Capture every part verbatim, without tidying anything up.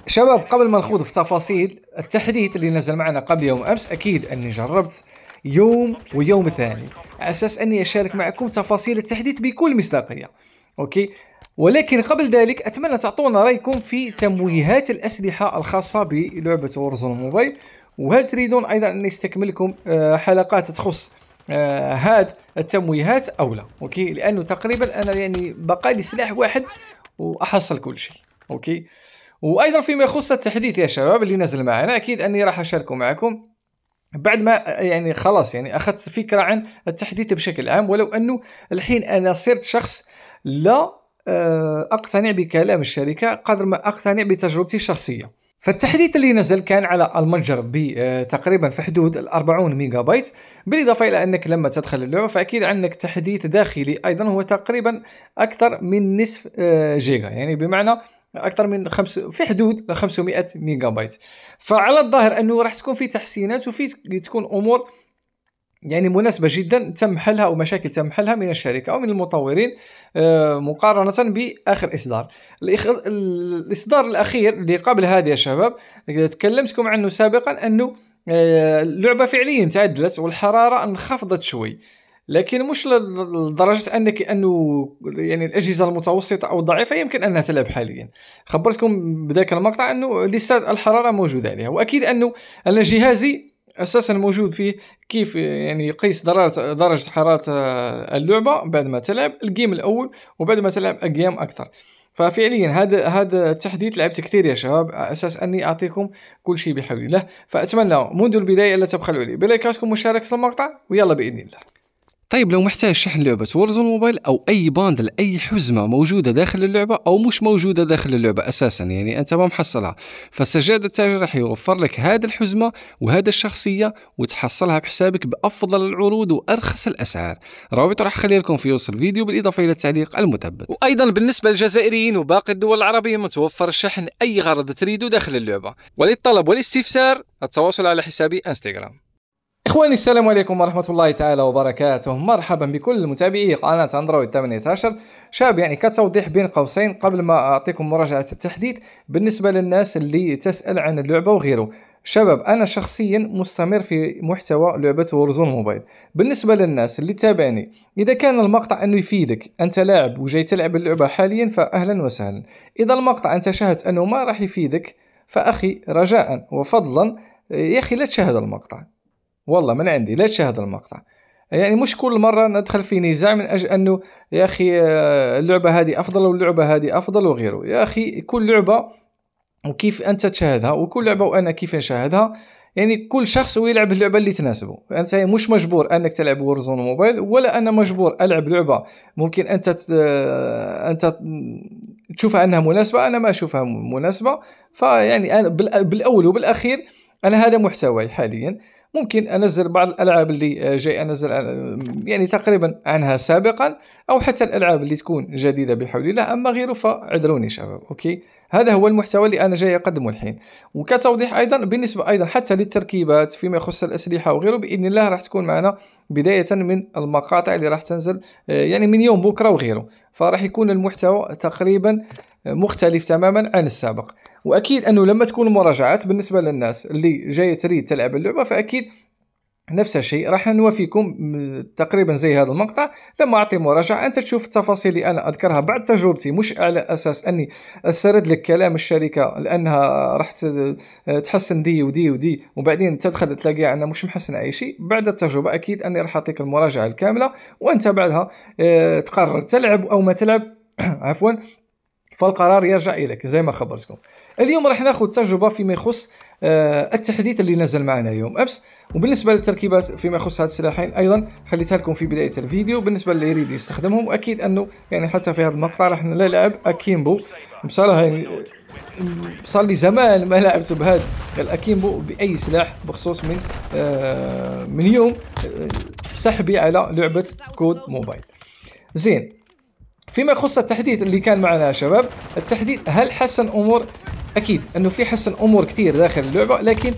شباب قبل ما نخوض في تفاصيل التحديث اللي نزل معنا قبل يوم امس، اكيد اني جربت يوم ويوم ثاني على اساس اني اشارك معكم تفاصيل التحديث بكل مصداقيه. اوكي، ولكن قبل ذلك اتمنى تعطونا رايكم في تمويهات الاسلحه الخاصه بلعبه وورزون موبايل، وهل تريدون ايضا ان نستكمل لكم حلقات تخص هاد التمويهات او لا؟ اوكي، لانه تقريبا انا يعني بقى لي سلاح واحد واحصل كل شيء. اوكي، وايضا فيما يخص التحديث يا شباب اللي نزل معنا، اكيد اني راح اشاركه معكم بعد ما يعني خلاص يعني اخذت فكره عن التحديث بشكل عام، ولو انه الحين انا صرت شخص لا اقتنع بكلام الشركه قدر ما اقتنع بتجربتي الشخصيه. فالتحديث اللي نزل كان على المتجر بتقريبا في حدود ال أربعين ميجا بايت، بالاضافه الى انك لما تدخل اللعبه فاكيد عندك تحديث داخلي ايضا هو تقريبا اكثر من نصف جيجا، يعني بمعنى اكثر من خمس في حدود خمسمائة ميجا بايت. فعلى الظاهر انه راح تكون في تحسينات وفي تكون امور يعني مناسبه جدا تم حلها او مشاكل تم حلها من الشركه او من المطورين مقارنه باخر اصدار. الاصدار الاخير اللي قبل هذا يا شباب تكلمتكم عنه سابقا انه اللعبه فعليا تعدلت والحراره انخفضت شوي، لكن مش لدرجه انك انه يعني الاجهزه المتوسطه او الضعيفه يمكن انها تلعب حاليا. خبرتكم بذاك المقطع انه لسه الحراره موجوده عليها، واكيد انه انا جهازي اساسا موجود فيه كيف يعني يقيس درجه درجه حراره اللعبه بعد ما تلعب الجيم الاول وبعد ما تلعب اجيام اكثر. ففعليا هذا هذا التحديث لعبت كثير يا شباب على اساس اني اعطيكم كل شيء بحول الله، فاتمنى منذ البدايه الا تبخلوا علي بلايكاتكم ومشاركه المقطع، ويلا باذن الله. طيب لو محتاج شحن لعبة وورزون موبايل أو أي باندل أي حزمة موجودة داخل اللعبة أو مش موجودة داخل اللعبة أساسا، يعني أنت ما محصلها، فالسجاد التاجر راح يوفر لك هذه الحزمة وهذا الشخصية وتحصلها بحسابك بأفضل العروض وأرخص الأسعار. رابط راح أخلي لكم في وصف الفيديو بالإضافة إلى التعليق المثبت. وأيضا بالنسبة للجزائريين وباقي الدول العربية متوفر الشحن أي غرض تريدوا داخل اللعبة، وللطلب والاستفسار التواصل على حسابي انستغرام. إخواني السلام عليكم ورحمة الله تعالى وبركاته، مرحبا بكل متابعي قناة أندرويد ثمانية عشر. شاب يعني كتوضيح بين قوسين قبل ما أعطيكم مراجعة التحديث بالنسبة للناس اللي تسأل عن اللعبة وغيره. شباب أنا شخصيا مستمر في محتوى لعبة وورزون موبايل. بالنسبة للناس اللي تابعني، إذا كان المقطع أنه يفيدك أنت لاعب وجاي تلعب اللعبة حاليا فأهلا وسهلا. إذا المقطع أنت شاهدت أنه ما راح يفيدك فأخي رجاء وفضلا يا أخي لا تشاهد المقطع، والله من عندي لا تشاهد المقطع. يعني مش كل مرة ندخل في نزاع من أجل أنه يا أخي اللعبة هذه أفضل واللعبة هذه أفضل وغيره. يا أخي كل لعبة وكيف أنت تشاهدها وكل لعبة وأنا كيف نشاهدها، يعني كل شخص ويلعب اللعبة اللي تناسبه. أنت مش مجبور أنك تلعب وورزون موبايل ولا أنا مجبور ألعب لعبة ممكن أنت ت... أنت تشوفها أنها مناسبة أنا ما أشوفها مناسبة. فيعني أنا بالأول وبالأخير أنا هذا محتواي حاليا. ممكن انزل بعض الالعاب اللي جاي انزل يعني تقريبا عنها سابقا او حتى الالعاب اللي تكون جديده بحول الله، اما غيره فاعذروني شباب. اوكي، هذا هو المحتوى اللي انا جاي اقدمه الحين. وكتوضيح ايضا بالنسبه ايضا حتى للتركيبات فيما يخص الاسلحه وغيره، باذن الله راح تكون معنا بدايه من المقاطع اللي راح تنزل يعني من يوم بكره وغيره، فراح يكون المحتوى تقريبا مختلف تماما عن السابق. واكيد انه لما تكون المراجعات بالنسبه للناس اللي جايه تريد تلعب اللعبه فاكيد نفس الشيء راح نوافيكم تقريبا زي هذا المقطع. لما اعطي مراجعه انت تشوف التفاصيل اللي انا اذكرها بعد تجربتي، مش على اساس اني اسرد لك كلام الشركه لانها راح تحسن دي ودي ودي وبعدين تدخل تلاقيها انها مش محسنه اي شيء. بعد التجربه اكيد اني راح اعطيك المراجعه الكامله وانت بعدها تقرر تلعب او ما تلعب عفوا، فالقرار يرجع إليك زي ما خبرتكم. اليوم راح ناخذ تجربة فيما يخص آه التحديث اللي نزل معنا يوم أمس، وبالنسبة للتركيبات فيما يخص هذه السلاحين أيضا خليتها لكم في بداية الفيديو بالنسبة اللي يريد يستخدمهم. وأكيد أنه يعني حتى في هذا المقطع راح نلعب أكيمبو. بصراحة يعني صار لي زمان ما لعبت بهذا الأكيمبو بأي سلاح بخصوص من آه من يوم سحبي على لعبة كود موبايل. زين، فيما يخص التحديث اللي كان معنا يا شباب، التحديث هل حسن امور؟ اكيد انه في حسن امور كثير داخل اللعبه، لكن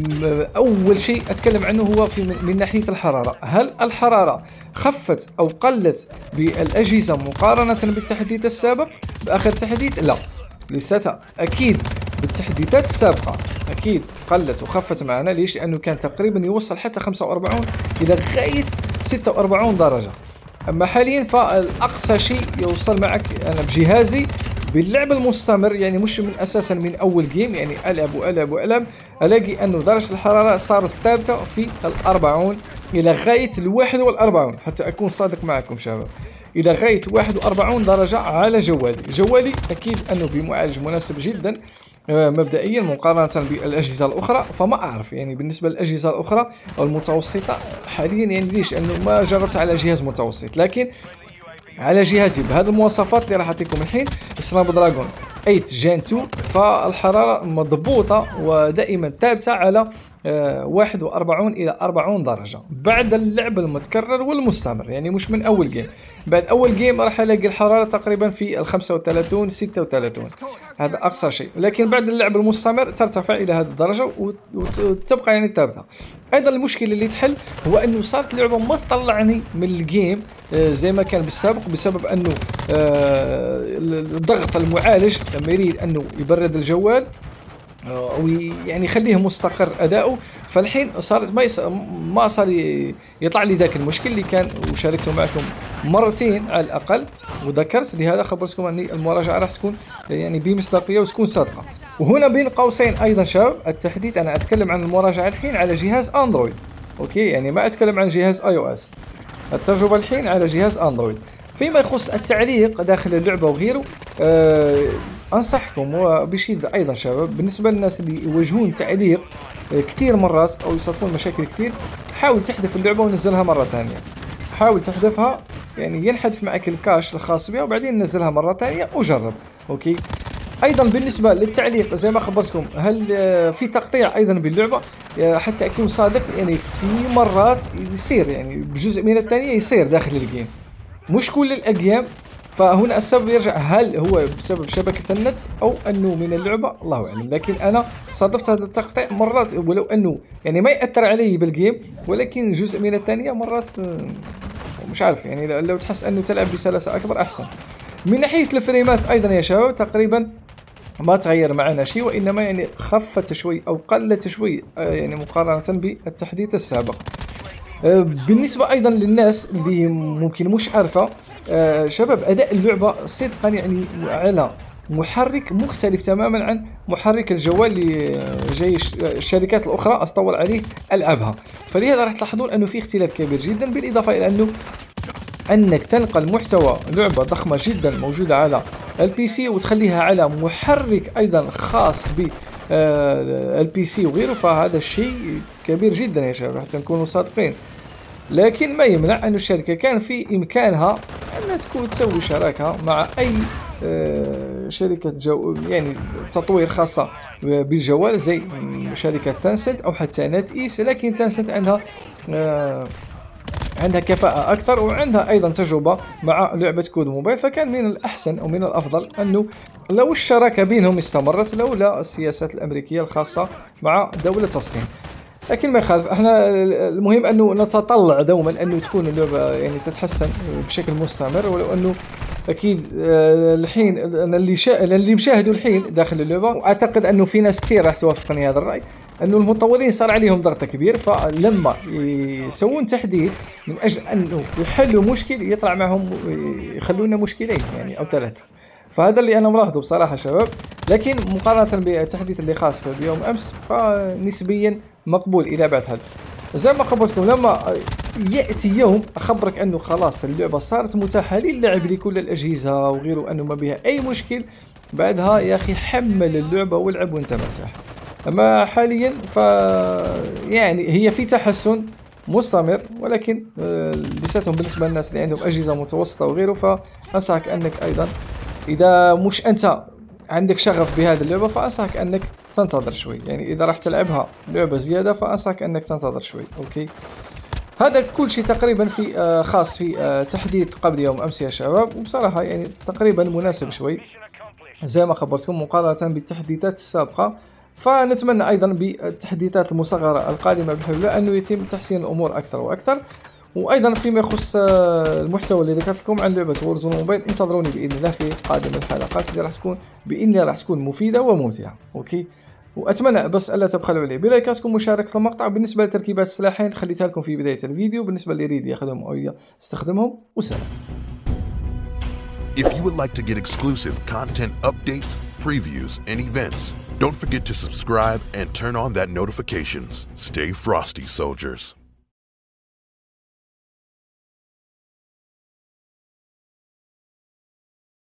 اول شيء اتكلم عنه هو في من ناحيه الحراره. هل الحراره خفت او قلت بالاجهزه مقارنه بالتحديث السابق باخر تحديث؟ لا لساتها. اكيد بالتحديثات السابقه اكيد قلت وخفت معنا. ليش؟ لانه كان تقريبا يوصل حتى خمسة وأربعين الى غايه ستة وأربعين درجه. اما حاليا فالاقصى شيء يوصل معك انا بجهازي باللعب المستمر، يعني مش من اساسا من اول جيم، يعني العب والعب والعب الاقي انه درجه الحراره صارت ثابته في الأربعون الى غايه الواحد والأربعون، حتى اكون صادق معكم شباب، الى غايه واحد وأربعين درجه على جوالي. جوالي اكيد انه بمعالج مناسب جدا مبدئيا مقارنه بالاجهزه الاخرى، فما اعرف يعني بالنسبه للاجهزه الاخرى او المتوسطه حاليا، يعني ليش؟ انه ما جربت على جهاز متوسط، لكن على جهازي بهذه المواصفات اللي راح اعطيكم الحين سناب دراجون ثمانية جين اثنين، فالحراره مضبوطه ودائما ثابته على واحد وأربعين الى أربعين درجه بعد اللعب المتكرر والمستمر، يعني مش من اول جيم. بعد اول جيم راح الاقي الحراره تقريبا في ال خمسة وثلاثين ستة وثلاثين، هذا اقصى شيء، لكن بعد اللعب المستمر ترتفع الى هذه الدرجه وتبقى يعني ثابته. ايضا المشكله اللي تحل هو انه صارت اللعبه ما تطلعني من الجيم زي ما كان بالسابق، بسبب انه ضغط المعالج لما يريد انه يبرد الجوال ويعني يخليه مستقر اداؤه، فالحين صارت ما يص... ما صار يطلع لي ذاك المشكل اللي كان وشاركته معكم مرتين على الاقل وذكرت. لهذا خبرتكم اني المراجعه راح تكون يعني بمصداقيه وتكون صادقه. وهنا بين قوسين ايضا شباب التحديث، انا اتكلم عن المراجعه الحين على جهاز اندرويد، اوكي، يعني ما اتكلم عن جهاز اي او اس. التجربه الحين على جهاز اندرويد. فيما يخص التعليق داخل اللعبه وغيره، أه انصحكم وبشده ايضا شباب بالنسبه للناس اللي يواجهون تعليق كثير مرات او يصادفون مشاكل كثير، حاول تحذف اللعبه ونزلها مره ثانيه. حاول تحذفها، يعني ينحذف معك الكاش الخاص بها وبعدين نزلها مره ثانيه وجرب، اوكي. ايضا بالنسبه للتعليق زي ما خبرتكم، هل في تقطيع ايضا باللعبه؟ حتى اكون صادق، يعني في مرات يصير يعني بجزء من الثانيه يصير داخل الجيم، مش كل الايام. فهنا السبب يرجع، هل هو بسبب شبكه النت او انه من اللعبه؟ الله اعلم. لكن انا صادفت هذا التقطيع مرات، ولو انه يعني ما ياثر علي بالجيم، ولكن جزء من الثانيه مرات مش عارف، يعني لو تحس انه تلعب بسلاسه اكبر احسن. من ناحيه الفريمات ايضا يا شباب تقريبا ما تغير معنا شيء، وانما يعني خفت شوي او قلت شوي يعني مقارنه بالتحديث السابق. بالنسبه ايضا للناس اللي ممكن مش عارفه شباب، اداء اللعبه صدقا يعني على محرك مختلف تماما عن محرك الجوال اللي جاي الشركات الاخرى استطول عليه العابها، فلهذا راح تلاحظون انه في اختلاف كبير جدا. بالاضافه الى انه انك تنقل محتوى لعبه ضخمه جدا موجوده على البي سي وتخليها على محرك ايضا خاص ب البي سي وغيره، فهذا الشيء كبير جدا يا شباب حتى نكونوا صادقين. لكن ما يمنع أن الشركة كان في إمكانها أن تكون تسوي شراكة مع أي شركة جو يعني تطوير خاصة بالجوال زي شركة تنسنت أو حتى نت إيس، لكن تنسنت عندها عندها كفاءة أكثر وعندها أيضا تجربة مع لعبة كود موبايل، فكان من الأحسن أو من الأفضل أنه لو الشراكة بينهم استمرت لولا السياسات الأمريكية الخاصة مع دولة الصين. لكن ما يخالف، احنا المهم انه نتطلع دوما انه تكون اللعبه يعني تتحسن بشكل مستمر، ولو انه اكيد الحين اللي شا... اللي مشاهدوا الحين داخل اللعبه، واعتقد انه في ناس كثير راح توافقني هذا الراي، انه المطورين صار عليهم ضغط كبير، فلما يسوون تحديث من اجل انه يحلوا مشكل يطلع معهم يخلونا مشكلين يعني او ثلاثه. فهذا اللي انا ملاحظه بصراحه شباب، لكن مقارنه بالتحديث اللي خاص بيوم امس فنسبيا مقبول الى بعد هذا. زي ما خبرتكم لما ياتي يوم اخبرك انه خلاص اللعبه صارت متاحه للعب لكل الاجهزه وغيره، انه ما بها اي مشكل، بعدها يا اخي حمل اللعبه والعب وانت مرتاح. اما حاليا ف يعني هي في تحسن مستمر، ولكن لساتهم بالنسبه للناس اللي عندهم اجهزه متوسطه وغيره، فانصحك انك ايضا اذا مش انت عندك شغف بهذه اللعبه فانصحك انك تنتظر شوي، يعني اذا راح تلعبها لعبه زياده فانصحك انك تنتظر شوي، اوكي. هذا كل شيء تقريبا في آه خاص في آه تحديث قبل يوم امس يا شباب، وبصراحه يعني تقريبا مناسب شوي زي ما خبرتكم مقارنه بالتحديثات السابقه. فنتمنى ايضا بالتحديثات المصغره القادمه بحول الله انه يتم تحسين الامور اكثر واكثر. وايضا فيما يخص المحتوى اللي ذكرت لكم عن لعبه وورزون موبايل انتظروني باذن الله في قادم الحلقات اللي راح تكون باذن الله راح تكون مفيده وممتعه. اوكي، واتمنى بس الا تبخلوا عليه بلايكاتكم ومشاركه المقطع. بالنسبه لتركيبات السلاحين خليتها لكم في بدايه الفيديو، بالنسبه اللي يريد ياخذهم او يستخدمهم. وسلام. If you would like to get exclusive content updates, previews, and events, don't forget to subscribe and turn on that notifications. Stay frosty, soldiers.